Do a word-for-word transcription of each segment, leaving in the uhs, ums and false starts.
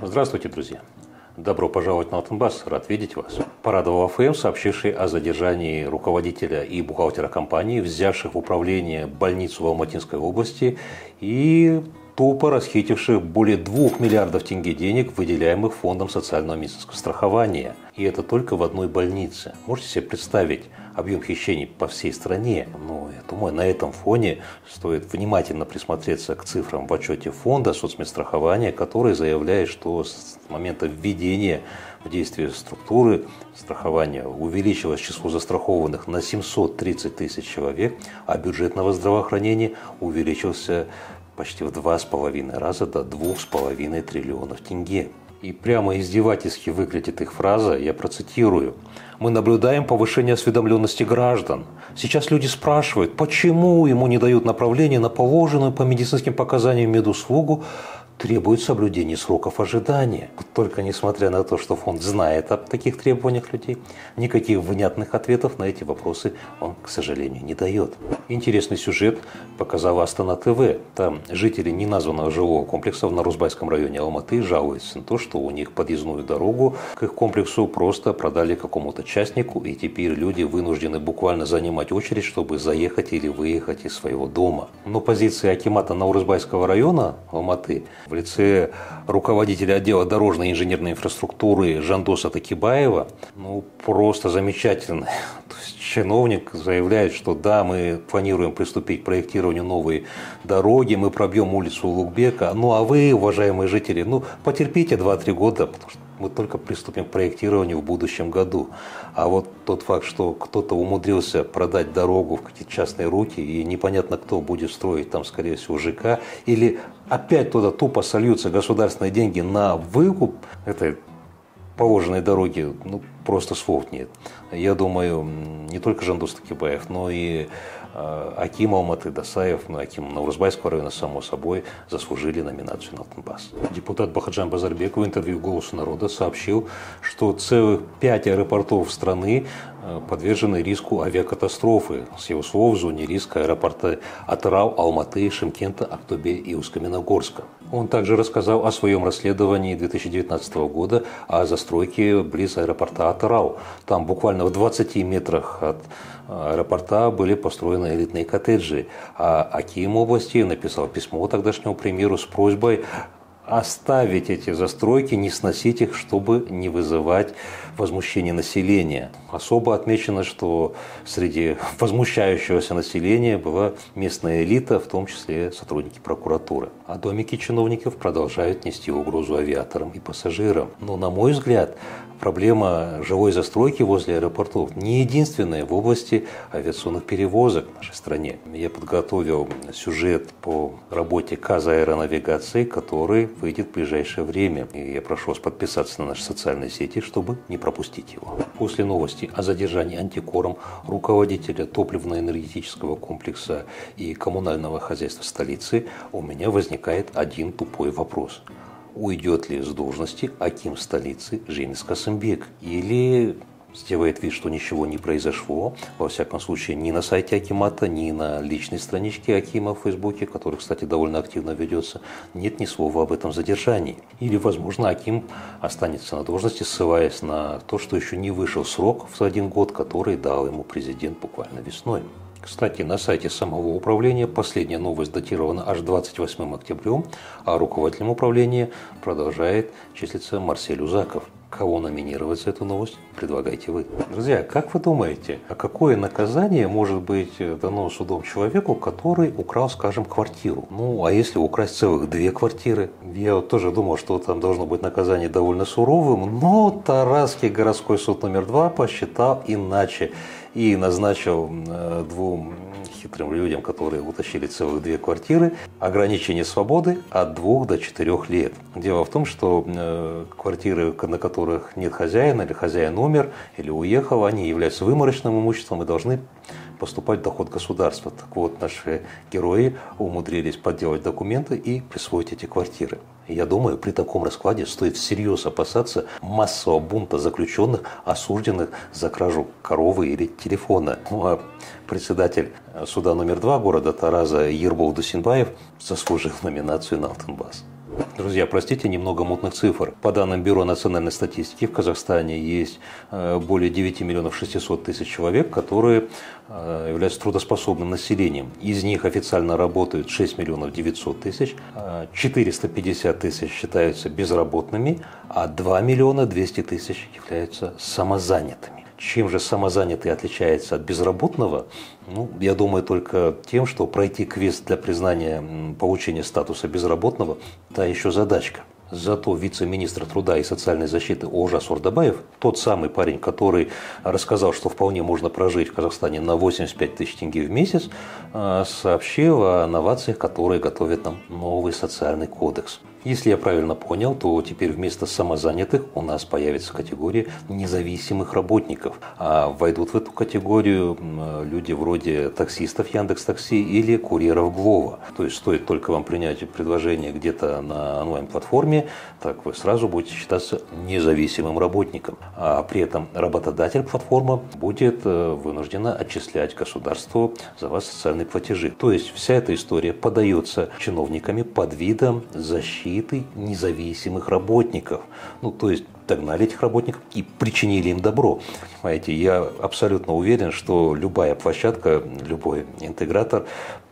Здравствуйте, друзья! Добро пожаловать на Алтенбас, рад видеть вас. Порадовал АФМ, сообщивший о задержании руководителя и бухгалтера компании, взявших в управление больницу в Алматинской области и тупо расхитивших более двух миллиардов тенге денег, выделяемых Фондом социального медицинского страхования. И это только в одной больнице. Можете себе представить объем хищений по всей стране? Ну, я думаю, на этом фоне стоит внимательно присмотреться к цифрам в отчете Фонда соцмедстрахования, который заявляет, что с момента введения в действие структуры страхования увеличилось число застрахованных на семьсот тридцать тысяч человек, а бюджетного здравоохранения увеличился почти в два с половиной раза до двух с половиной триллионов тенге. И прямо издевательски выглядит их фраза, я процитирую. «Мы наблюдаем повышение осведомленности граждан. Сейчас люди спрашивают, почему ему не дают направление на положенную по медицинским показаниям медуслугу, требует соблюдения сроков ожидания». Только несмотря на то, что фонд знает о таких требованиях людей, никаких внятных ответов на эти вопросы он, к сожалению, не дает. Интересный сюжет показала Астана ТВ. Там жители неназванного жилого комплекса в Нарузбайском районе Алматы жалуются на то, что у них подъездную дорогу к их комплексу просто продали какому-то частнику, и теперь люди вынуждены буквально занимать очередь, чтобы заехать или выехать из своего дома. Но позиции акимата Наурызбайского района Алматы в лице руководителя отдела дорожной и инженерной инфраструктуры Жандоса Такибаева, ну, просто замечательно. То есть чиновник заявляет, что да, мы планируем приступить к проектированию новой дороги, мы пробьем улицу Улугбека, ну а вы, уважаемые жители, ну потерпите два-три года, потому что мы только приступим к проектированию в будущем году. А вот тот факт, что кто-то умудрился продать дорогу в какие-то частные руки, и непонятно, кто будет строить там, скорее всего, ЖК, или опять туда тупо сольются государственные деньги на выкуп этой положенной дороги, ну, просто слов нет. Я думаю, не только Жандос Такибаев, но и э, аким Алматы Досаев, ну, аким Наурызбайского района, само собой, заслужили номинацию на Алтенбас. Депутат Бахаджан Базарбек в интервью «Голосу народа» сообщил, что целых пять аэропортов страны подвержены риску авиакатастрофы. С его слов, в зоне риска аэропорты Атырау, Алматы, Шымкента, Актобе и Усть-Каменогорска. Он также рассказал о своем расследовании две тысячи девятнадцатого года о застройке близ аэропорта Атырау. Там буквально в двадцати метрах от аэропорта были построены элитные коттеджи. А аким области написал письмо тогдашнему премьеру с просьбой оставить эти застройки, не сносить их, чтобы не вызывать возмущение населения. Особо отмечено, что среди возмущающегося населения была местная элита, в том числе сотрудники прокуратуры. А домики чиновников продолжают нести угрозу авиаторам и пассажирам. Но, на мой взгляд, проблема жилой застройки возле аэропортов не единственная в области авиационных перевозок в нашей стране. Я подготовил сюжет по работе Казаэронавигации, который выйдет в ближайшее время. И я прошу вас подписаться на наши социальные сети, чтобы не пропустить его. После новости о задержании антикором руководителя топливно-энергетического комплекса и коммунального хозяйства столицы у меня возникает один тупой вопрос. Уйдет ли с должности аким столицы Женис Касымбек? Или сделает вид, что ничего не произошло, во всяком случае, ни на сайте акимата, ни на личной страничке акима в Фейсбуке, который, кстати, довольно активно ведется, нет ни слова об этом задержании. Или, возможно, аким останется на должности, ссылаясь на то, что еще не вышел срок в один год, который дал ему президент буквально весной. Кстати, на сайте самого управления последняя новость датирована аж двадцать восьмым октября, а руководителем управления продолжает числиться Марсель Узаков. Кого номинировать за эту новость, предлагайте вы. Друзья, как вы думаете, а какое наказание может быть дано судом человеку, который украл, скажем, квартиру? Ну, а если украсть целых две квартиры? Я вот тоже думал, что там должно быть наказание довольно суровым, но Тарасский городской суд номер два посчитал иначе и назначил э, двум хитрым людям, которые утащили целых две квартиры, ограничение свободы от двух до четырех лет. Дело в том, что э, квартиры, на которых нет хозяина, или хозяин умер, или уехал, они являются выморочным имуществом и должны поступать в доход государства. Так вот, наши герои умудрились подделать документы и присвоить эти квартиры. Я думаю, при таком раскладе стоит всерьез опасаться массового бунта заключенных, осужденных за кражу коровы или телефона. Ну, а председатель суда номер два города Тараза Ербол Дусинбаев заслужил номинацию на Алтенбас. Друзья, простите, немного мутных цифр. По данным Бюро национальной статистики, в Казахстане есть более девяти миллионов шестисот тысяч человек, которые являются трудоспособным населением. Из них официально работают шесть миллионов девятьсот тысяч, четыреста пятьдесят тысяч считаются безработными, а два миллиона двести тысяч являются самозанятыми. Чем же самозанятый отличается от безработного? Ну, я думаю, только тем, что пройти квест для признания получения статуса безработного – та еще задачка. Зато вице-министр труда и социальной защиты Олжас Ордабаев, тот самый парень, который рассказал, что вполне можно прожить в Казахстане на восемьдесят пять тысяч тенге в месяц, сообщил о новациях, которые готовят нам новый социальный кодекс. Если я правильно понял, то теперь вместо самозанятых у нас появится категория независимых работников. А войдут в эту категорию люди вроде таксистов Яндекс.Такси или курьеров Глова. То есть стоит только вам принять предложение где-то на онлайн-платформе, так вы сразу будете считаться независимым работником. А при этом работодатель платформа будет вынуждена отчислять государству за вас социальные платежи. То есть вся эта история подается чиновниками под видом защиты независимых работников. Ну, то есть догнали этих работников и причинили им добро. Понимаете, я абсолютно уверен, что любая площадка, любой интегратор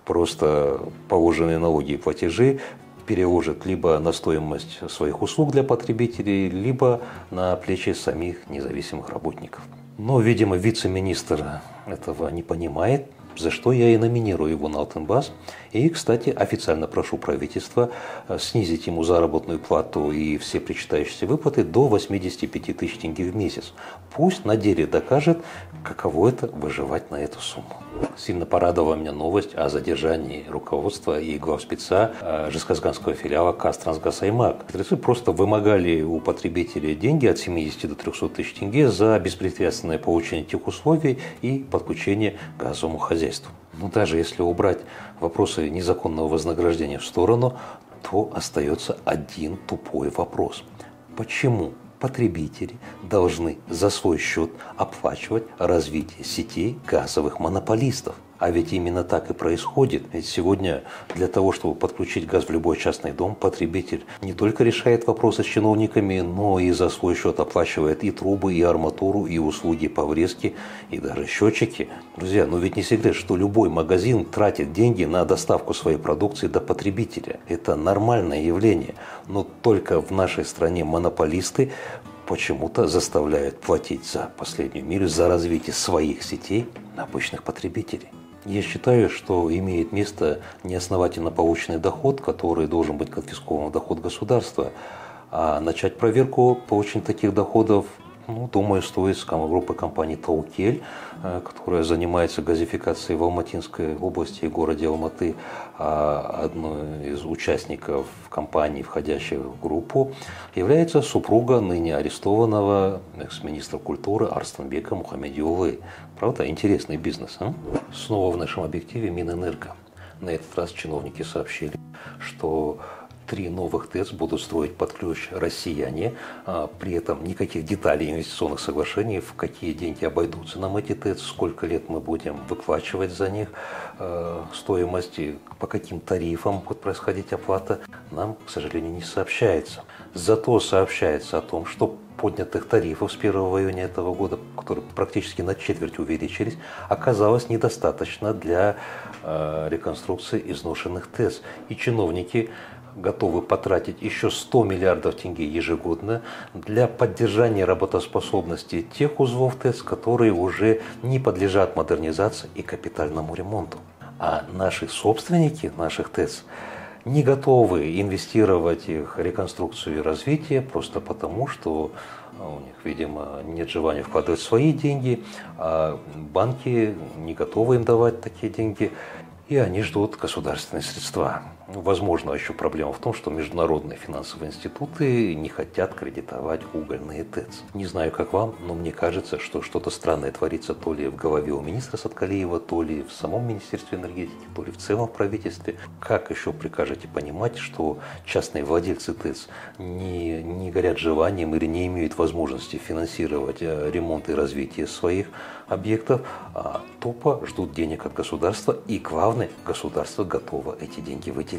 просто положенные налоги и платежи переложит либо на стоимость своих услуг для потребителей, либо на плечи самих независимых работников. Но, видимо, вице-министр этого не понимает, за что я и номинирую его на Алтынбас. И, кстати, официально прошу правительства снизить ему заработную плату и все причитающиеся выплаты до восьмидесяти пяти тысяч тенге в месяц. Пусть на деле докажет, каково это выживать на эту сумму. Сильно порадовала меня новость о задержании руководства и главспеца жезказганского филиала Казтрансгаз Аймак. Просто вымогали у потребителей деньги от семидесяти до трехсот тысяч тенге за беспрепятственное получение тех условий и подключение к газовому хозяйству. Но даже если убрать вопросы незаконного вознаграждения в сторону, то остается один тупой вопрос. Почему потребители должны за свой счет оплачивать развитие сетей газовых монополистов? А ведь именно так и происходит. Ведь сегодня для того, чтобы подключить газ в любой частный дом, потребитель не только решает вопросы с чиновниками, но и за свой счет оплачивает и трубы, и арматуру, и услуги по врезке, и даже счетчики. Друзья, ну ведь не секрет, что любой магазин тратит деньги на доставку своей продукции до потребителя. Это нормальное явление. Но только в нашей стране монополисты почему-то заставляют платить за последнюю милю, за развитие своих сетей обычных потребителей. Я считаю, что имеет место неосновательно полученный доход, который должен быть конфискован в доход государства, а начать проверку получения таких доходов, ну, думаю, стоит с группы компании «Таукель», которая занимается газификацией в Алматинской области и городе Алматы. А одной из участников компании, входящей в группу, является супруга ныне арестованного экс-министра культуры Арстанбека Мухамедиулы. Правда, интересный бизнес, а? Снова в нашем объективе Минэнерго. На этот раз чиновники сообщили, что три новых ТЭЦ будут строить под ключ россияне, а при этом никаких деталей инвестиционных соглашений, в какие деньги обойдутся нам эти ТЭЦ, сколько лет мы будем выплачивать за них э, стоимости, по каким тарифам будет происходить оплата, нам, к сожалению, не сообщается. Зато сообщается о том, что поднятых тарифов с первого июня этого года, которые практически на четверть увеличились, оказалось недостаточно для э, реконструкции изношенных ТЭЦ. И чиновники готовы потратить еще сто миллиардов тенге ежегодно для поддержания работоспособности тех узлов ТЭЦ, которые уже не подлежат модернизации и капитальному ремонту. А наши собственники наших ТЭЦ не готовы инвестировать в их реконструкцию и развитие просто потому, что у них, видимо, нет желания вкладывать свои деньги, а банки не готовы им давать такие деньги, и они ждут государственные средства. Возможно, еще проблема в том, что международные финансовые институты не хотят кредитовать угольные ТЭЦ. Не знаю, как вам, но мне кажется, что что-то странное творится то ли в голове у министра Саткалиева, то ли в самом Министерстве энергетики, то ли в целом в правительстве. Как еще прикажете понимать, что частные владельцы ТЭЦ не, не горят желанием или не имеют возможности финансировать ремонт и развитие своих объектов, а тупо ждут денег от государства, и главное, государство готово эти деньги выделять.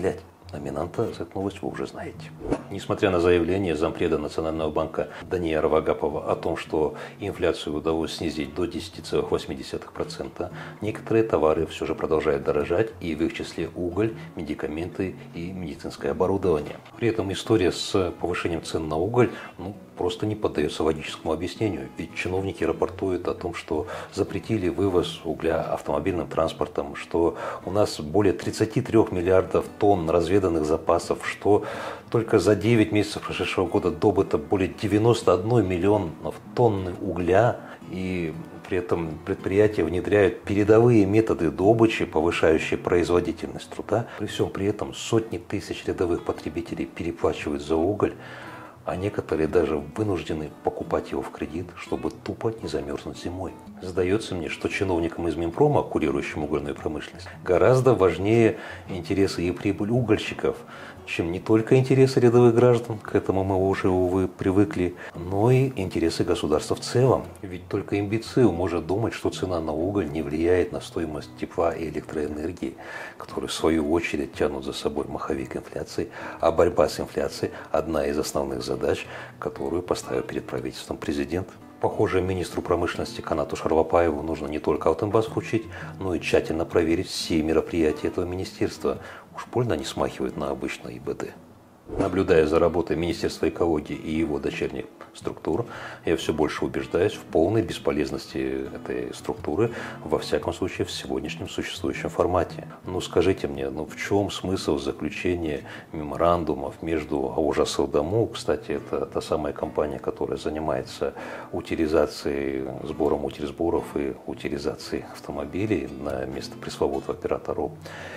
Номинанта за эту новость вы уже знаете. Несмотря на заявление зампреда Национального банка Даниила Вагапова о том, что инфляцию удалось снизить до десяти целых восьми десятых процента, некоторые товары все же продолжают дорожать, и в их числе уголь, медикаменты и медицинское оборудование. При этом история с повышением цен на уголь ну, просто не поддается логическому объяснению, ведь чиновники рапортуют о том, что запретили вывоз угля автомобильным транспортом, что у нас более тридцати трёх миллиардов тонн разведанных запасов, что только за девять месяцев прошедшего года добыто более девяноста одного миллионов тонн угля, и при этом предприятия внедряют передовые методы добычи, повышающие производительность труда. При всем при этом сотни тысяч рядовых потребителей переплачивают за уголь, а некоторые даже вынуждены покупать его в кредит, чтобы тупо не замерзнуть зимой. Сдается мне, что чиновникам из Минпрома, курирующим угольную промышленность, гораздо важнее интересы и прибыль угольщиков, чем не только интересы рядовых граждан, к этому мы уже, увы, привыкли, но и интересы государства в целом. Ведь только имбецил может думать, что цена на уголь не влияет на стоимость тепла и электроэнергии, которые в свою очередь тянут за собой маховик инфляции, а борьба с инфляцией – одна из основных задач, которую поставил перед правительством президент. Похоже, министру промышленности Канату Шарлапаеву нужно не только Алтынбас учить, но и тщательно проверить все мероприятия этого министерства. Уж больно они смахивают на обычное И Бэ Дэ. Наблюдая за работой Министерства экологии и его дочерних структур, я все больше убеждаюсь в полной бесполезности этой структуры, во всяком случае в сегодняшнем существующем формате. Ну скажите мне, ну в чем смысл заключения меморандумов между АО «Асылдаму», кстати, это та самая компания, которая занимается утилизацией, сбором утильсборов и утилизацией автомобилей на место пресловутого оператора,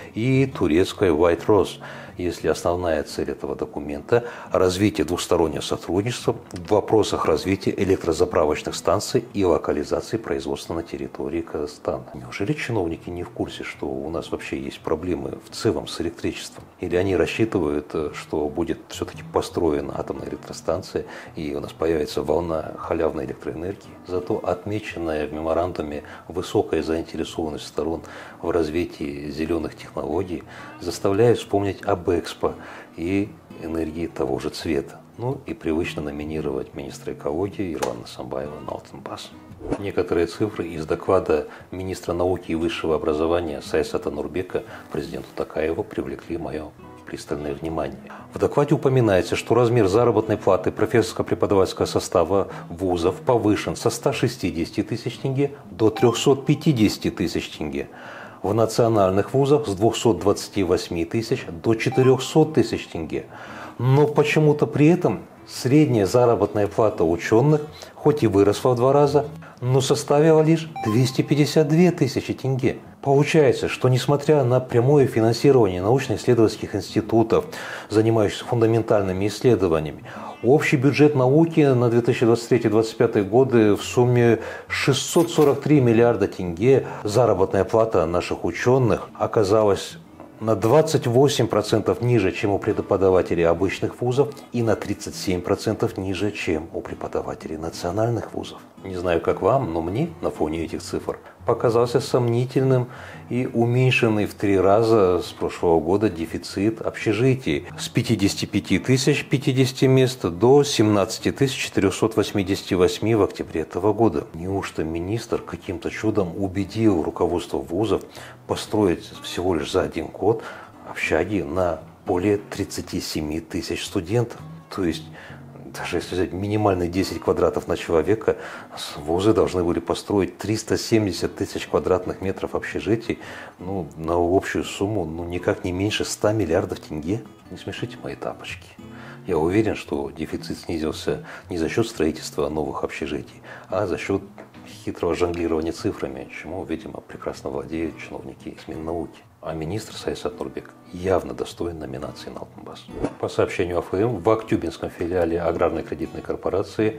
и турецкой White Rose, если основная цель этого документа – развитие двустороннего сотрудничества в вопросах развития электрозаправочных станций и локализации производства на территории Казахстана. Неужели чиновники не в курсе, что у нас вообще есть проблемы в целом с электричеством? Или они рассчитывают, что будет все-таки построена атомная электростанция и у нас появится волна халявной электроэнергии? Зато отмеченная в меморандуме высокая заинтересованность сторон в развитии зеленых технологий заставляет вспомнить об Экспо и энергии того же цвета. Ну и привычно номинировать министра экологии Ерлана Самбаева на Алтынбас. Некоторые цифры из доклада министра науки и высшего образования Саясата Нурбека президенту Токаеву привлекли мое пристальное внимание. В докладе упоминается, что размер заработной платы профессорско-преподавательского состава вузов повышен со ста шестидесяти тысяч тенге до трёхсот пятидесяти тысяч тенге. В национальных вузах с двухсот двадцати восьми тысяч до четырёхсот тысяч тенге. Но почему-то при этом средняя заработная плата ученых хоть и выросла в два раза, но составила лишь двести пятьдесят две тысячи тенге. Получается, что несмотря на прямое финансирование научно-исследовательских институтов, занимающихся фундаментальными исследованиями, общий бюджет науки на две тысячи двадцать третий — две тысячи двадцать пятый годы в сумме шестьсот сорок три миллиарда тенге, заработная плата наших ученых оказалась на двадцать восемь процентов ниже, чем у преподавателей обычных вузов, и на тридцать семь процентов ниже, чем у преподавателей национальных вузов. Не знаю, как вам, но мне на фоне этих цифр показался сомнительным и уменьшенный в три раза с прошлого года дефицит общежитий с пятидесяти пяти тысяч пятидесяти мест до семнадцати тысяч четырёхсот восьмидесяти восьми в октябре этого года. Неужто министр каким-то чудом убедил руководство вузов построить всего лишь за один год общаги на более тридцати семи тысяч студентов? То есть даже если взять минимальные десять квадратов на человека, вузы должны были построить триста семьдесят тысяч квадратных метров общежитий, ну, на общую сумму ну, никак не меньше ста миллиардов тенге. Не смешите мои тапочки. Я уверен, что дефицит снизился не за счет строительства новых общежитий, а за счет хитрого жонглирования цифрами, чему, видимо, прекрасно владеют чиновники из Миннауки. А министр Саясат Нурбек явно достоин номинации на Алтынбас. По сообщению А Ф М, в Актюбинском филиале Аграрной кредитной корпорации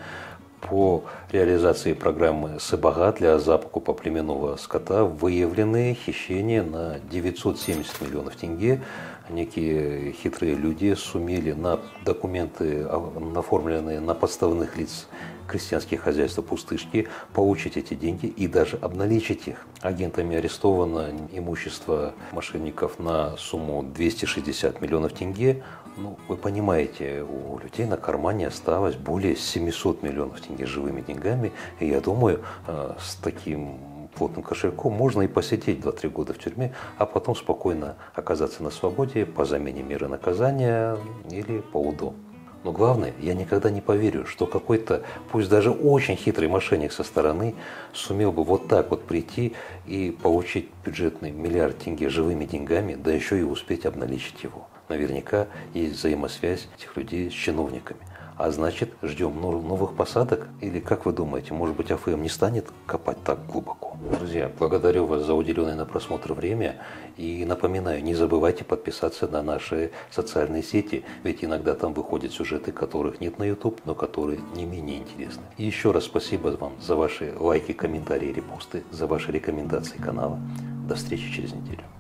по реализации программы «Сыбага» для закупа племенного скота выявлены хищения на девятьсот семьдесят миллионов тенге некие хитрые люди сумели на документы, оформленные на подставных лиц крестьянские хозяйства пустышки, получить эти деньги и даже обналичить их. Агентами арестовано имущество мошенников на сумму двести шестьдесят миллионов тенге. Ну, вы понимаете, у людей на кармане осталось более семисот миллионов тенге живыми деньгами. И я думаю, с таким плотным кошельком можно и посидеть два-три года в тюрьме, а потом спокойно оказаться на свободе по замене меры наказания или по УДО. Но главное, я никогда не поверю, что какой-то, пусть даже очень хитрый мошенник со стороны, сумел бы вот так вот прийти и получить бюджетный миллиард тенге живыми деньгами, да еще и успеть обналичить его. Наверняка есть взаимосвязь этих людей с чиновниками. А значит, ждем новых посадок? Или, как вы думаете, может быть, АФМ не станет копать так глубоко? Друзья, благодарю вас за уделенное на просмотр время. И напоминаю, не забывайте подписаться на наши социальные сети, ведь иногда там выходят сюжеты, которых нет на YouTube, но которые не менее интересны. И еще раз спасибо вам за ваши лайки, комментарии, репосты, за ваши рекомендации канала. До встречи через неделю.